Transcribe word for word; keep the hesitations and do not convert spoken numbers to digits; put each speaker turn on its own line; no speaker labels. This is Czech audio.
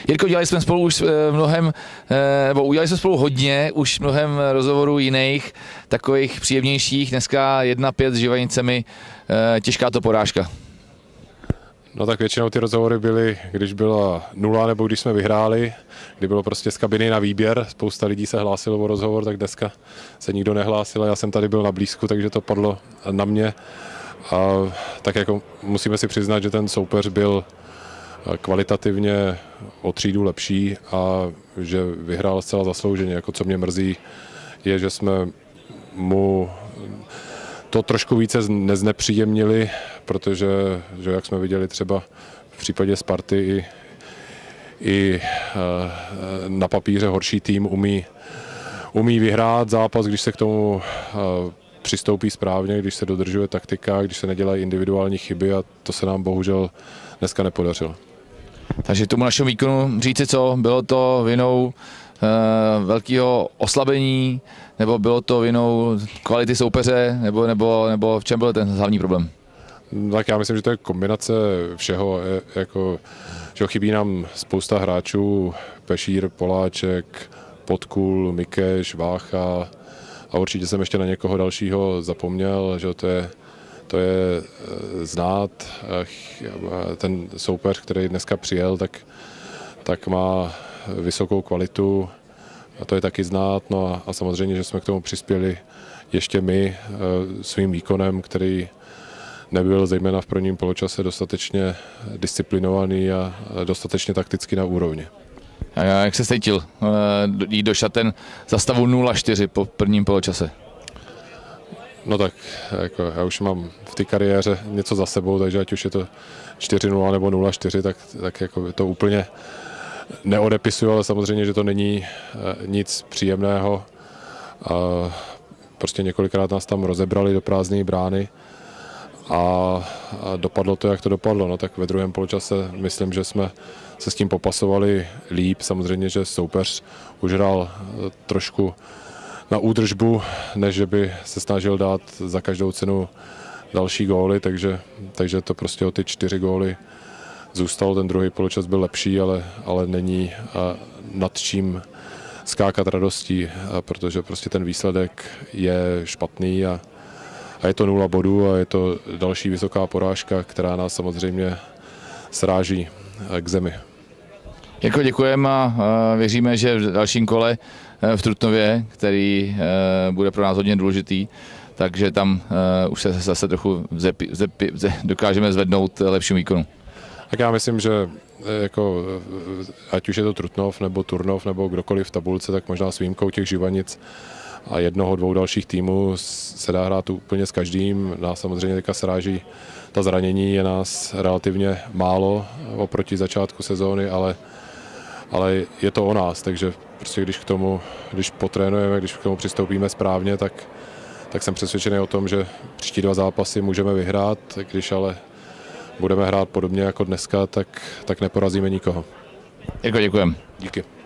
Jirko, dělali jsme spolu už mnohem, nebo udělali jsme spolu hodně, už mnohem rozhovorů jiných, takových příjemnějších. Dneska jedna pět s Živanicemi, těžká to porážka.
No tak většinou ty rozhovory byly, když byla nula nebo když jsme vyhráli, kdy bylo prostě z kabiny na výběr, spousta lidí se hlásilo o rozhovor, tak dneska se nikdo nehlásil, já jsem tady byl na blízku, takže to padlo na mě. A tak jako musíme si přiznat, že ten soupeř byl kvalitativně o třídu lepší a že vyhrál zcela zaslouženě. Jako co mě mrzí, je, že jsme mu to trošku více neznepříjemnili, protože, že jak jsme viděli třeba v případě Sparty, i, i na papíře horší tým umí, umí vyhrát zápas, když se k tomu přistoupí správně, když se dodržuje taktika, když se nedělají individuální chyby, a to se nám bohužel dneska nepodařilo.
Takže tomu našemu výkonu říci co, bylo to vinou e, velkého oslabení, nebo bylo to vinou kvality soupeře, nebo, nebo, nebo v čem byl ten hlavní problém?
Tak já myslím, že to je kombinace všeho, je, jako, že chybí nám spousta hráčů, Pešír, Poláček, Podkul, Mikeš, Vácha, a určitě jsem ještě na někoho dalšího zapomněl, že to je To je znát, ten soupeř, který dneska přijel, tak, tak má vysokou kvalitu, a to je taky znát. No a, a samozřejmě, že jsme k tomu přispěli ještě my svým výkonem, který nebyl zejména v prvním poločase dostatečně disciplinovaný a dostatečně takticky na úrovni.
A jak se cítil jít do šaten za stavu nula čtyři po prvním poločase?
No tak, jako já už mám v té kariéře něco za sebou, takže ať už je to čtyři nula nebo nula čtyři, tak, tak jako to úplně neodepisuju, ale samozřejmě, že to není nic příjemného. A prostě několikrát nás tam rozebrali do prázdné brány a, a dopadlo to, jak to dopadlo. No tak ve druhém poločase myslím, že jsme se s tím popasovali líp. Samozřejmě, že soupeř už hrál trošku na údržbu, než že by se snažil dát za každou cenu další góly, takže, takže to prostě o ty čtyři góly zůstalo. Ten druhý poločas byl lepší, ale, ale není nad čím skákat radostí, protože prostě ten výsledek je špatný a, a je to nula bodů a je to další vysoká porážka, která nás samozřejmě sráží k zemi.
Jirko, děkujeme a věříme, že v dalším kole v Trutnově, který bude pro nás hodně důležitý, takže tam už se zase trochu zepi, zepi, ze, dokážeme zvednout lepším výkonu.
Tak já myslím, že jako, ať už je to Trutnov nebo Turnov nebo kdokoliv v tabulce, tak možná s výjimkou těch Živanic a jednoho, dvou dalších týmů se dá hrát úplně s každým. Nás samozřejmě teďka sráží ta zranění, je nás relativně málo oproti začátku sezóny, ale ale je to o nás, takže prostě když k tomu, když potrénujeme, když k tomu přistoupíme správně, tak, tak jsem přesvědčený o tom, že příští dva zápasy můžeme vyhrát, když ale budeme hrát podobně jako dneska, tak, tak neporazíme nikoho.
Jirko, děkujem.
Díky.